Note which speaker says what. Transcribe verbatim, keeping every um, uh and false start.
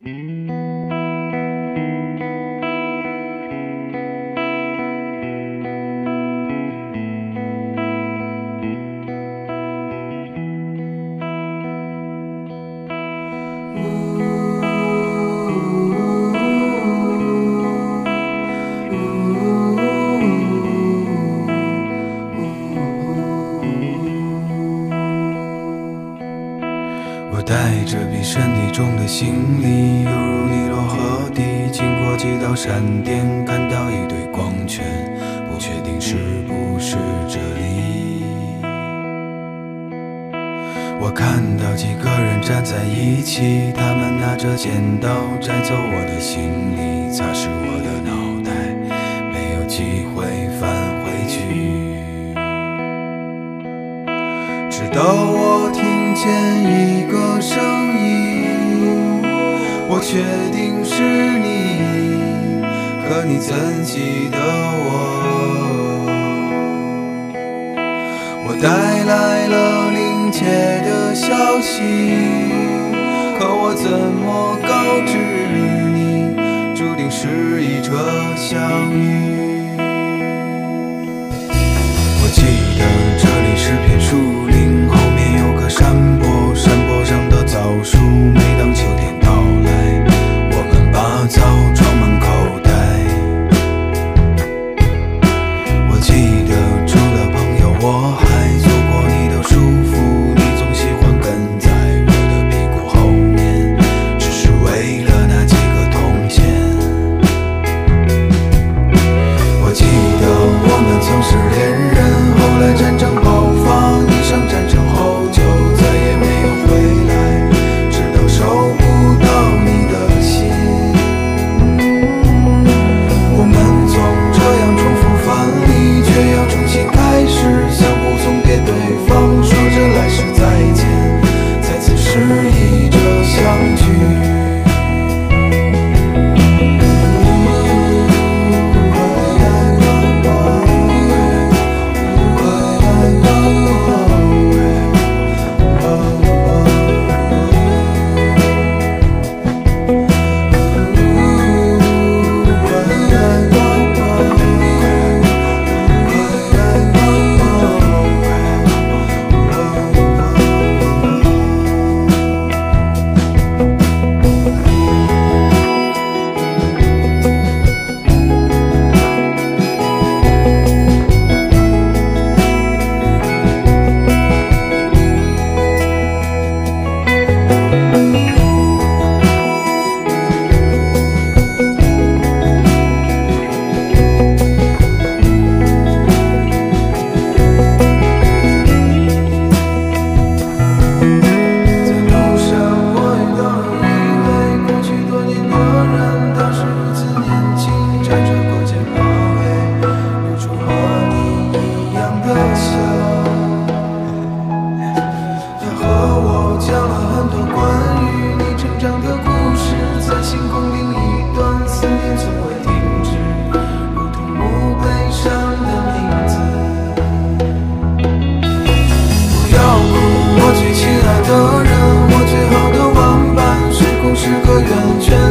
Speaker 1: 我带着比身体重的行李，犹如尼罗河底，经过几道闪电，看到一堆光圈，不确定是不是这里。我看到几个人站在一起，他们拿着剪刀摘走我的行李，擦拭我的脑袋，没有机会返回去。直到我听见一个声音，我确定是你，可你怎记得我？我带来了临界的消息，可我怎么告知你，注定是一场相遇。我记得这里是片树林，后面有个山坡，山坡上的枣树，每当秋天到来，我们把枣装满口袋。我记得除了朋友，我还做过你的叔父，你总喜欢跟在我的屁股后面，只是为了那几个铜钱。我记得我们曾是恋人，后来战争爆发，你上战场后就再也没有回来，直到收不到你的信。我们总这样重复犯例，却要重新开始，相互送别对方，说着来世再见，再次示意着相聚。我最亲爱的人，我最好的玩伴，水库是个圆圈。